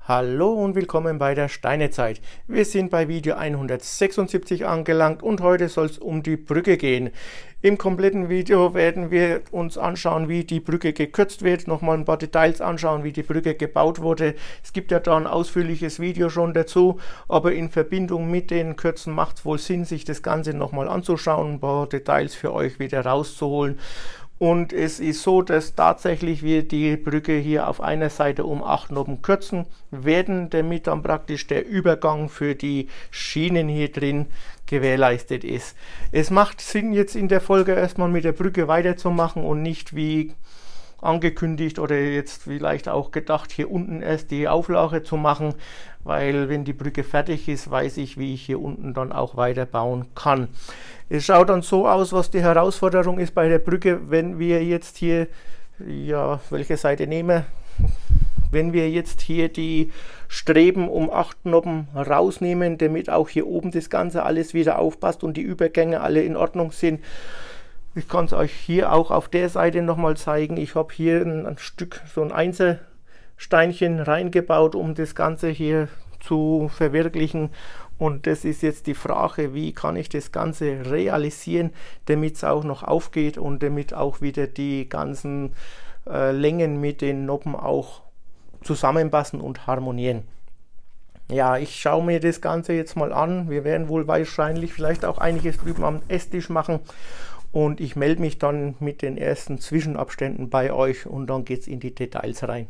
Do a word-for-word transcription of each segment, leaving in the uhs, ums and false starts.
Hallo und willkommen bei der Steinezeit. Wir sind bei Video hundertsechsundsiebzig angelangt und heute soll es um die Brücke gehen. Im kompletten Video werden wir uns anschauen, wie die Brücke gekürzt wird, nochmal ein paar Details anschauen, wie die Brücke gebaut wurde. Es gibt ja da ein ausführliches Video schon dazu, aber in Verbindung mit den Kürzen macht es wohl Sinn, sich das Ganze nochmal anzuschauen, ein paar Details für euch wieder rauszuholen. Und es ist so, dass tatsächlich wir die Brücke hier auf einer Seite um acht Noppen kürzen werden, damit dann praktisch der Übergang für die Schienen hier drin gewährleistet ist. Es macht Sinn, jetzt in der Folge erstmal mit der Brücke weiterzumachen und nicht wie angekündigt oder jetzt vielleicht auch gedacht, hier unten erst die Auflage zu machen, weil wenn die Brücke fertig ist, weiß ich, wie ich hier unten dann auch weiter bauen kann. Es schaut dann so aus, was die Herausforderung ist bei der Brücke, wenn wir jetzt hier, ja, welche Seite nehmen, wenn wir jetzt hier die Streben um acht Noppen rausnehmen, damit auch hier oben das Ganze alles wieder aufpasst und die Übergänge alle in Ordnung sind. Ich kann es euch hier auch auf der Seite nochmal zeigen. Ich habe hier ein, ein Stück, so ein Einzelsteinchen reingebaut, um das Ganze hier zu verwirklichen. Und das ist jetzt die Frage, wie kann ich das Ganze realisieren, damit es auch noch aufgeht und damit auch wieder die ganzen äh, Längen mit den Noppen auch zusammenpassen und harmonieren. Ja, ich schaue mir das Ganze jetzt mal an. Wir werden wohl wahrscheinlich vielleicht auch einiges drüben am Esstisch machen. Und ich melde mich dann mit den ersten Zwischenabständen bei euch und dann geht es in die Details rein.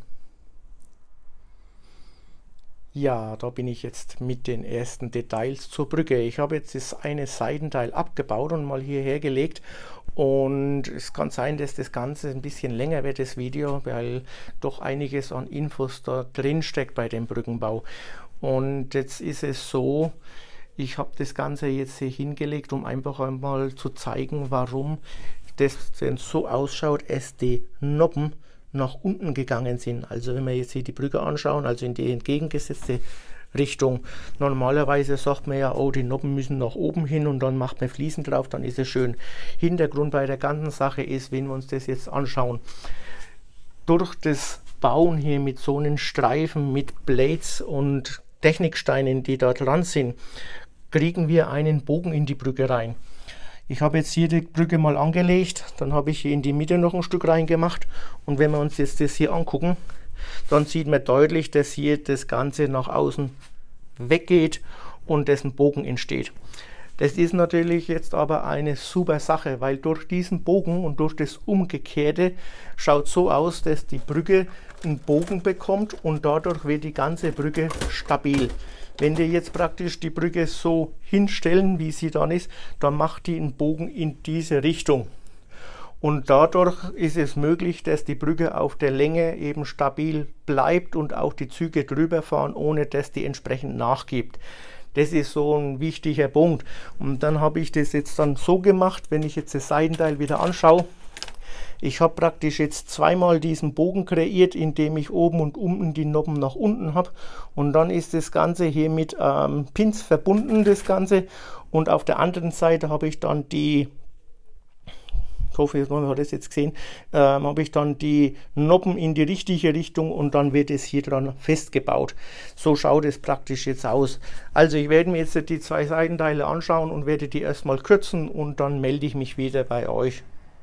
Ja, da bin ich jetzt mit den ersten Details zur Brücke. Ich habe jetzt das eine Seitenteil abgebaut und mal hierher gelegt. Und es kann sein, dass das Ganze ein bisschen länger wird, das Video, weil doch einiges an Infos da drin steckt bei dem Brückenbau. Und jetzt ist es so, ich habe das Ganze jetzt hier hingelegt, um einfach einmal zu zeigen, warum das denn so ausschaut, dass die Noppen nach unten gegangen sind. Also wenn wir jetzt hier die Brücke anschauen, also in die entgegengesetzte Richtung. Normalerweise sagt man ja, oh, die Noppen müssen nach oben hin und dann macht man Fliesen drauf, dann ist es schön. Hintergrund bei der ganzen Sache ist, wenn wir uns das jetzt anschauen, durch das Bauen hier mit so einen Streifen, mit Blades und Techniksteinen, die da dran sind, kriegen wir einen Bogen in die Brücke rein. Ich habe jetzt hier die Brücke mal angelegt, dann habe ich hier in die Mitte noch ein Stück reingemacht und wenn wir uns jetzt das hier angucken, dann sieht man deutlich, dass hier das Ganze nach außen weggeht und dessen Bogen entsteht. Das ist natürlich jetzt aber eine super Sache, weil durch diesen Bogen und durch das Umgekehrte schaut so aus, dass die Brücke einen Bogen bekommt und dadurch wird die ganze Brücke stabil. Wenn wir jetzt praktisch die Brücke so hinstellen, wie sie dann ist, dann macht die einen Bogen in diese Richtung. Und dadurch ist es möglich, dass die Brücke auf der Länge eben stabil bleibt und auch die Züge drüber fahren, ohne dass die entsprechend nachgibt. Das ist so ein wichtiger Punkt. Und dann habe ich das jetzt dann so gemacht, wenn ich jetzt das Seitenteil wieder anschaue. Ich habe praktisch jetzt zweimal diesen Bogen kreiert, indem ich oben und unten die Noppen nach unten habe. Und dann ist das Ganze hier mit ähm, Pins verbunden, das Ganze. Und auf der anderen Seite habe ich dann die, ich hoffe, man hat das jetzt gesehen, ähm, habe ich dann die Noppen in die richtige Richtung und dann wird es hier dran festgebaut. So schaut es praktisch jetzt aus. Also ich werde mir jetzt die zwei Seitenteile anschauen und werde die erstmal kürzen und dann melde ich mich wieder bei euch.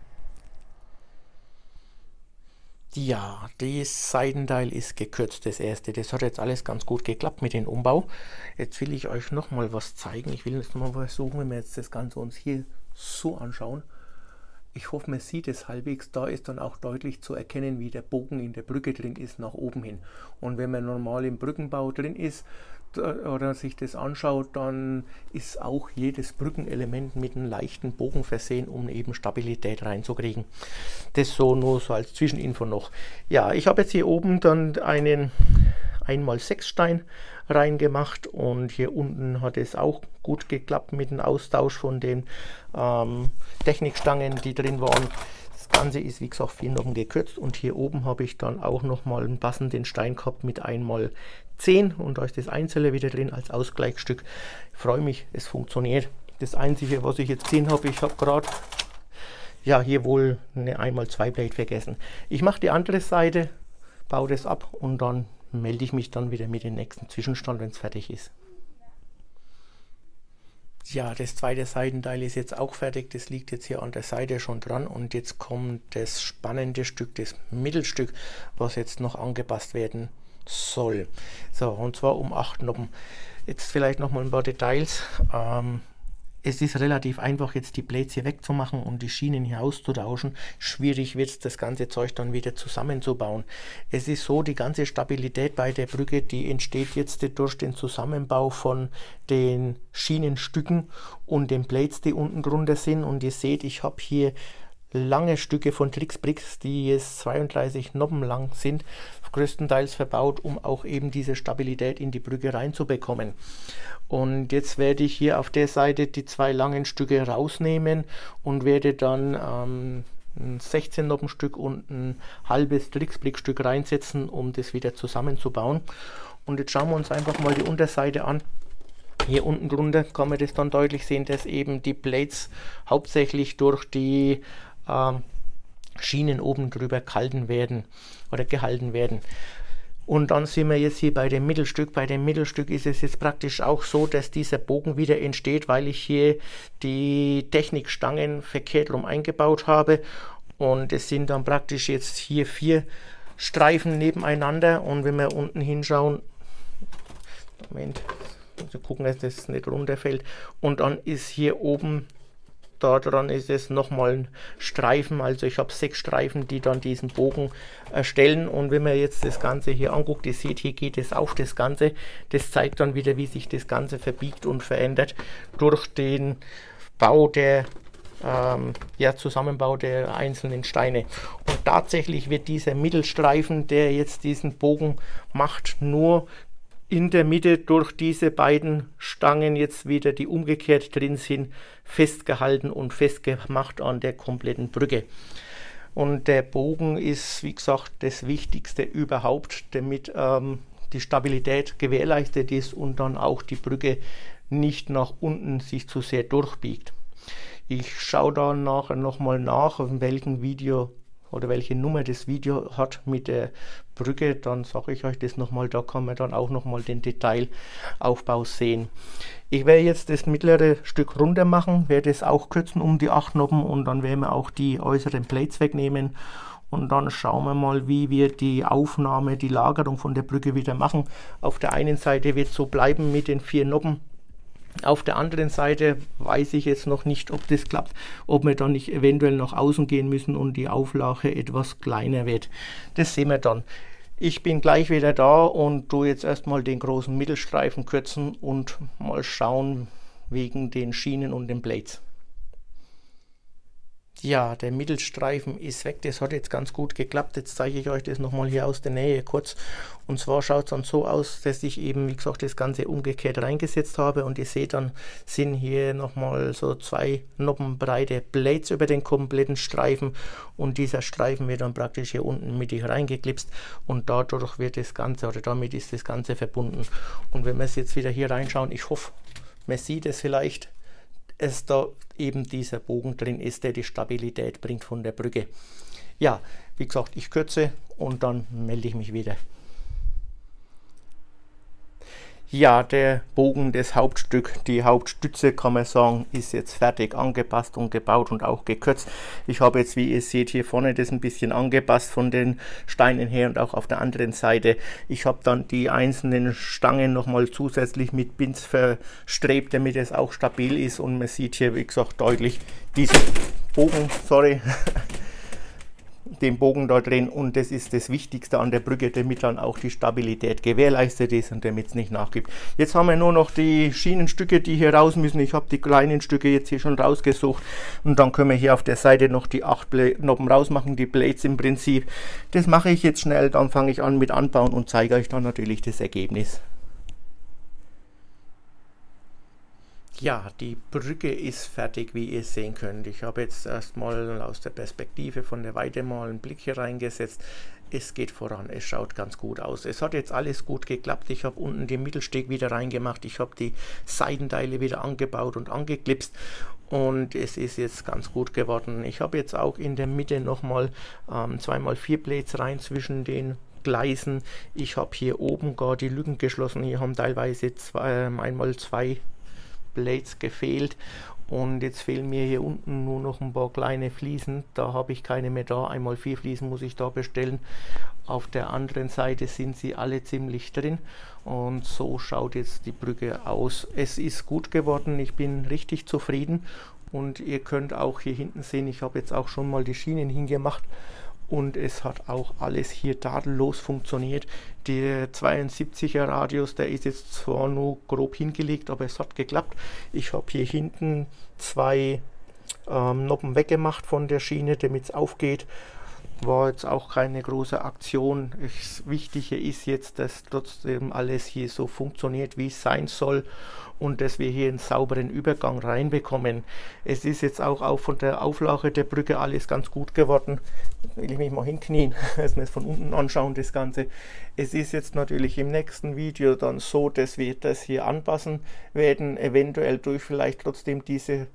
Ja, das Seitenteil ist gekürzt, das erste. Das hat jetzt alles ganz gut geklappt mit dem Umbau. Jetzt will ich euch noch mal was zeigen. Ich will jetzt mal versuchen, wenn wir jetzt das Ganze uns hier so anschauen. Ich hoffe, man sieht es halbwegs. Da ist dann auch deutlich zu erkennen, wie der Bogen in der Brücke drin ist, nach oben hin. Und wenn man normal im Brückenbau drin ist oder sich das anschaut, dann ist auch jedes Brückenelement mit einem leichten Bogen versehen, um eben Stabilität reinzukriegen. Das so nur so als Zwischeninfo noch. Ja, ich habe jetzt hier oben dann einen eins mal sechs Stein reingemacht und hier unten hat es auch gut geklappt mit dem Austausch von den ähm, Technikstangen, die drin waren. Das Ganze ist wie gesagt vier Noppen gekürzt und hier oben habe ich dann auch noch mal einen passenden Stein gehabt mit eins mal zehn und da ist das Einzelne wieder drin als Ausgleichsstück. Ich freue mich, es funktioniert. Das Einzige, was ich jetzt gesehen habe, ich habe gerade ja hier wohl eine eins mal zwei Blade vergessen. Ich mache die andere Seite, baue das ab und dann melde ich mich dann wieder mit dem nächsten Zwischenstand, wenn es fertig ist. Ja, das zweite Seitenteil ist jetzt auch fertig, das liegt jetzt hier an der Seite schon dran und jetzt kommt das spannende Stück, das Mittelstück, was jetzt noch angepasst werden soll. So, und zwar um acht Noppen. Jetzt vielleicht noch mal ein paar Details. Ähm, Es ist relativ einfach, jetzt die Blades hier wegzumachen und die Schienen hier auszutauschen. Schwierig wird es, das ganze Zeug dann wieder zusammenzubauen. Es ist so, die ganze Stabilität bei der Brücke, die entsteht jetzt durch den Zusammenbau von den Schienenstücken und den Blades, die unten drunter sind. Und ihr seht, ich habe hier lange Stücke von Trix Brix, die jetzt zweiunddreißig Noppen lang sind, größtenteils verbaut, um auch eben diese Stabilität in die Brücke reinzubekommen. Und jetzt werde ich hier auf der Seite die zwei langen Stücke rausnehmen und werde dann ähm, ein sechzehn Noppen Stück und ein halbes Trix Brix Stück reinsetzen, um das wieder zusammenzubauen. Und jetzt schauen wir uns einfach mal die Unterseite an. Hier unten drunter kann man das dann deutlich sehen, dass eben die Blades hauptsächlich durch die ähm, Schienen oben drüber gehalten werden oder gehalten werden. Und dann sind wir jetzt hier bei dem Mittelstück. Bei dem Mittelstück ist es jetzt praktisch auch so, dass dieser Bogen wieder entsteht, weil ich hier die Technikstangen verkehrt rum eingebaut habe. Und es sind dann praktisch jetzt hier vier Streifen nebeneinander. Und wenn wir unten hinschauen, Moment, also gucken, dass das nicht runterfällt. Und dann ist hier oben, da dran ist es nochmal ein Streifen, also ich habe sechs Streifen, die dann diesen Bogen erstellen. Und wenn man jetzt das Ganze hier anguckt, ihr seht, hier geht es auf das Ganze. Das zeigt dann wieder, wie sich das Ganze verbiegt und verändert durch den Bau der ähm, ja, Zusammenbau der einzelnen Steine. Und tatsächlich wird dieser Mittelstreifen, der jetzt diesen Bogen macht, nur in der Mitte durch diese beiden Stangen jetzt wieder, die umgekehrt drin sind, festgehalten und festgemacht an der kompletten Brücke. Und der Bogen ist, wie gesagt, das Wichtigste überhaupt, damit ähm, die Stabilität gewährleistet ist und dann auch die Brücke nicht nach unten sich zu sehr durchbiegt. Ich schaue da nachher nochmal nach, in welchem Video oder welche Nummer das Video hat mit der Brücke, dann sage ich euch das nochmal, da kann man dann auch nochmal den Detailaufbau sehen. Ich werde jetzt das mittlere Stück runter machen, werde es auch kürzen um die acht Noppen und dann werden wir auch die äußeren Plates wegnehmen und dann schauen wir mal, wie wir die Aufnahme, die Lagerung von der Brücke wieder machen. Auf der einen Seite wird es so bleiben mit den vier Noppen. Auf der anderen Seite weiß ich jetzt noch nicht, ob das klappt, ob wir dann nicht eventuell nach außen gehen müssen und die Auflage etwas kleiner wird. Das sehen wir dann. Ich bin gleich wieder da und tue jetzt erstmal den großen Mittelstreifen kürzen und mal schauen wegen den Schienen und den Blades. Ja, der Mittelstreifen ist weg, das hat jetzt ganz gut geklappt. Jetzt zeige ich euch das nochmal hier aus der Nähe kurz. Und zwar schaut es dann so aus, dass ich eben, wie gesagt, das Ganze umgekehrt reingesetzt habe. Und ihr seht dann, sind hier nochmal so zwei Noppen breite Blades über den kompletten Streifen. Und dieser Streifen wird dann praktisch hier unten mittig reingeklipst. Und dadurch wird das Ganze, oder damit ist das Ganze verbunden. Und wenn wir es jetzt wieder hier reinschauen, ich hoffe, man sieht es vielleicht, es da eben dieser Bogen drin ist, der die Stabilität bringt von der Brücke. Ja, wie gesagt, ich kürze und dann melde ich mich wieder. Ja, der Bogen, das Hauptstück, die Hauptstütze kann man sagen, ist jetzt fertig angepasst und gebaut und auch gekürzt. Ich habe jetzt, wie ihr seht, hier vorne das ein bisschen angepasst von den Steinen her und auch auf der anderen Seite. Ich habe dann die einzelnen Stangen nochmal zusätzlich mit Bins verstrebt, damit es auch stabil ist und man sieht hier, wie gesagt, deutlich diesen Bogen, sorry, den Bogen da drin und das ist das Wichtigste an der Brücke, damit dann auch die Stabilität gewährleistet ist und damit es nicht nachgibt. Jetzt haben wir nur noch die Schienenstücke, die hier raus müssen. Ich habe die kleinen Stücke jetzt hier schon rausgesucht und dann können wir hier auf der Seite noch die acht Noppen rausmachen, die Blades im Prinzip. Das mache ich jetzt schnell, dann fange ich an mit Anbauen und zeige euch dann natürlich das Ergebnis. Ja, die Brücke ist fertig, wie ihr sehen könnt. Ich habe jetzt erstmal aus der Perspektive von der Weite mal einen Blick hier reingesetzt. Es geht voran, es schaut ganz gut aus. Es hat jetzt alles gut geklappt. Ich habe unten den Mittelsteg wieder reingemacht. Ich habe die Seitenteile wieder angebaut und angeklipst. Und es ist jetzt ganz gut geworden. Ich habe jetzt auch in der Mitte nochmal ähm, zwei mal vier Blades rein zwischen den Gleisen. Ich habe hier oben gar die Lücken geschlossen. Hier haben teilweise zwei, einmal zwei Blades gefehlt. Und jetzt fehlen mir hier unten nur noch ein paar kleine Fliesen. Da habe ich keine mehr da. Einmal vier Fliesen muss ich da bestellen. Auf der anderen Seite sind sie alle ziemlich drin. Und so schaut jetzt die Brücke aus. Es ist gut geworden. Ich bin richtig zufrieden. Und ihr könnt auch hier hinten sehen, ich habe jetzt auch schon mal die Schienen hingemacht. Und es hat auch alles hier tadellos funktioniert. Der zweiundsiebziger Radius, der ist jetzt zwar nur grob hingelegt, aber es hat geklappt. Ich habe hier hinten zwei ähm, Noppen weggemacht von der Schiene, damit es aufgeht. War jetzt auch keine große Aktion. Das Wichtige ist jetzt, dass trotzdem alles hier so funktioniert, wie es sein soll und dass wir hier einen sauberen Übergang reinbekommen. Es ist jetzt auch, auch von der Auflage der Brücke alles ganz gut geworden. Jetzt will ich mich mal hinknien, dass wir es von unten anschauen, das Ganze. Es ist jetzt natürlich im nächsten Video dann so, dass wir das hier anpassen werden, eventuell durch vielleicht trotzdem diese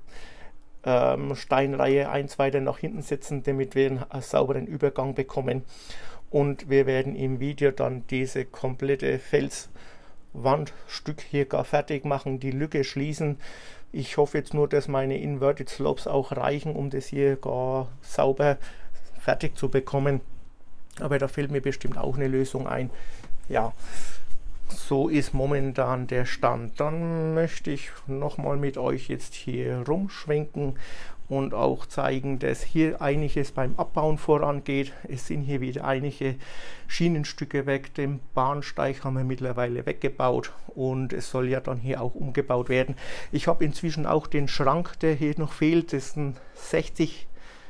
Ähm, Steinreihe eins weiter nach hinten setzen, damit wir einen, einen sauberen Übergang bekommen. Und wir werden im Video dann diese komplette Felswandstück hier gar fertig machen, die Lücke schließen. Ich hoffe jetzt nur, dass meine Inverted Slopes auch reichen, um das hier gar sauber fertig zu bekommen. Aber da fällt mir bestimmt auch eine Lösung ein. Ja. So ist momentan der Stand. Dann möchte ich nochmal mit euch jetzt hier rumschwenken und auch zeigen, dass hier einiges beim Abbauen vorangeht. Es sind hier wieder einige Schienenstücke weg. Den Bahnsteig haben wir mittlerweile weggebaut und es soll ja dann hier auch umgebaut werden. Ich habe inzwischen auch den Schrank, der hier noch fehlt. Das ist ein sechzig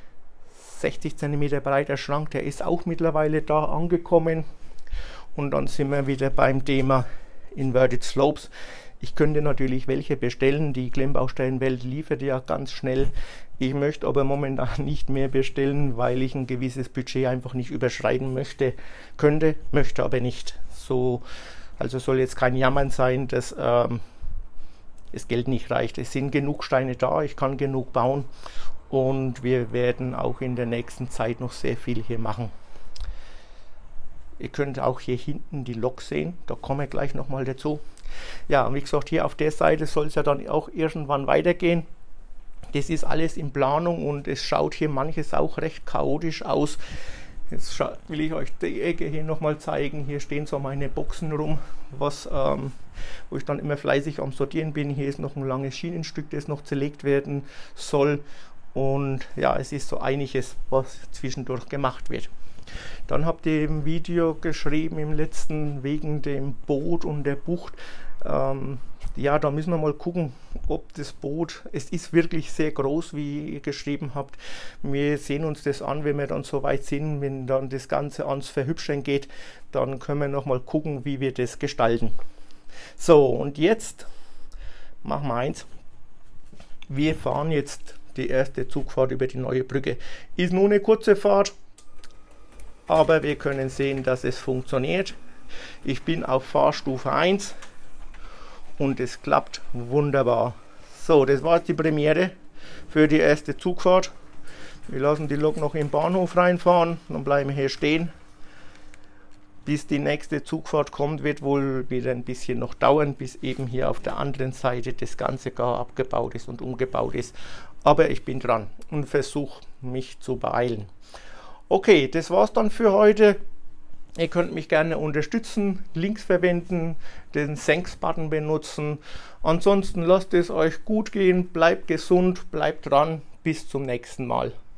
Zentimeter breiter Schrank. Der ist auch mittlerweile da angekommen. Und dann sind wir wieder beim Thema Inverted Slopes. Ich könnte natürlich welche bestellen. Die Klemmbaustellenwelt liefert ja ganz schnell. Ich möchte aber momentan nicht mehr bestellen, weil ich ein gewisses Budget einfach nicht überschreiten möchte. Könnte, möchte aber nicht. So, also soll jetzt kein Jammern sein, dass ähm, das Geld nicht reicht. Es sind genug Steine da, ich kann genug bauen. Und wir werden auch in der nächsten Zeit noch sehr viel hier machen. Ihr könnt auch hier hinten die Lok sehen, da kommen wir gleich nochmal dazu. Ja, und wie gesagt, hier auf der Seite soll es ja dann auch irgendwann weitergehen. Das ist alles in Planung und es schaut hier manches auch recht chaotisch aus. Jetzt will ich euch die Ecke hier nochmal zeigen. Hier stehen so meine Boxen rum, was, ähm, wo ich dann immer fleißig am Sortieren bin. Hier ist noch ein langes Schienenstück, das noch zerlegt werden soll. Und ja, es ist so einiges, was zwischendurch gemacht wird. Dann habt ihr im Video geschrieben, im letzten, wegen dem Boot und der Bucht. Ähm, ja, da müssen wir mal gucken, ob das Boot, es ist wirklich sehr groß, wie ihr geschrieben habt. Wir sehen uns das an, wenn wir dann so weit sind, wenn dann das Ganze ans Verhübschen geht, dann können wir noch mal gucken, wie wir das gestalten. So, und jetzt machen wir eins. Wir fahren jetzt die erste Zugfahrt über die neue Brücke. Ist nur eine kurze Fahrt. Aber wir können sehen, dass es funktioniert. Ich bin auf Fahrstufe eins und es klappt wunderbar. So, das war jetzt die Premiere für die erste Zugfahrt. Wir lassen die Lok noch im Bahnhof reinfahren, dann bleiben wir hier stehen. Bis die nächste Zugfahrt kommt, wird wohl wieder ein bisschen noch dauern, bis eben hier auf der anderen Seite das Ganze gar abgebaut ist und umgebaut ist. Aber ich bin dran und versuche mich zu beeilen. Okay, das war's dann für heute. Ihr könnt mich gerne unterstützen, Links verwenden, den Thanks-Button benutzen. Ansonsten lasst es euch gut gehen, bleibt gesund, bleibt dran. Bis zum nächsten Mal.